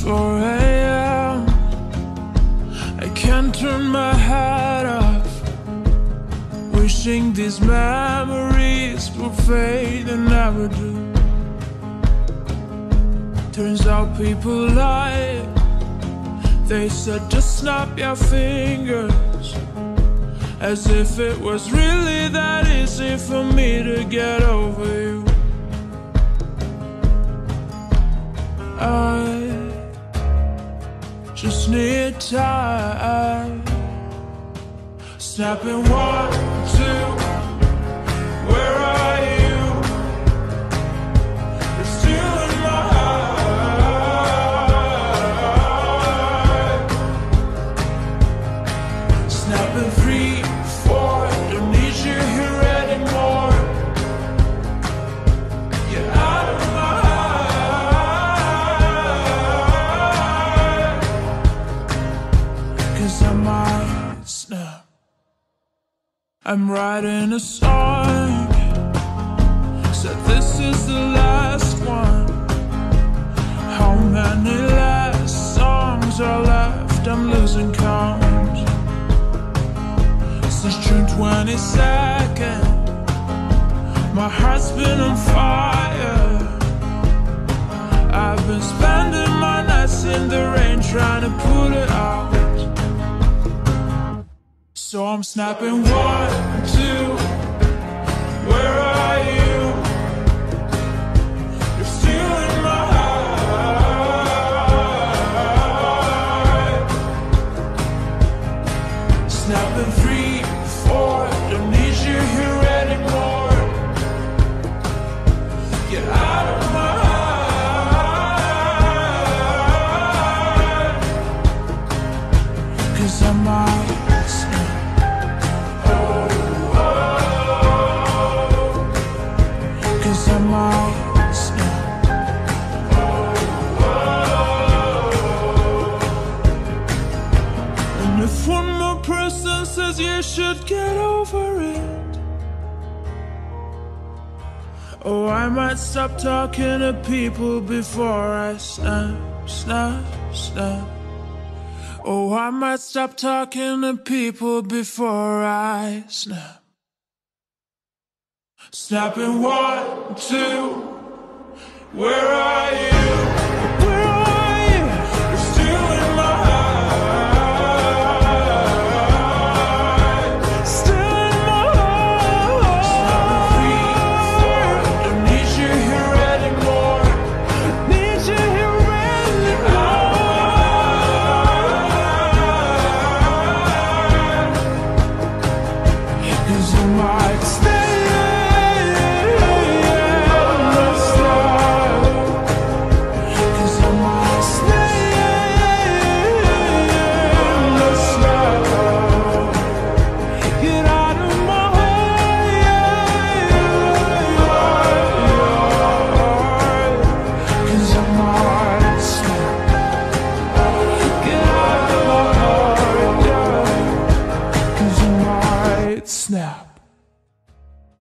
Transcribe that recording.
4 a.m. I can't turn my head off, wishing these memories would fade and never do. Turns out people lie. They said just snap your fingers, as if it was really that easy for me to get over you. I just need time. Snapping 1, 2, where are you? You're still in my heart. Snapping 3, 4, don't need you here anymore. You're out of my heart. 'Cause I might snap. I'm writing a song, said this is the last one. How many last songs are left? I'm losing count. Since June 22nd, my heart's been on fire. I've been spending my nights in the rain trying to put it out. So I'm snapping 1, 2, where are you? You're still in my heart. Snapping 3, 4, don't need you here anymore. Get out of my heart. 'Cause I might snap. And if one more person says you should get over it, oh, I might stop talking to people before I snap, snap, snap. Oh, I might stop talking to people before I snap. Snapping 1, 2, where are you?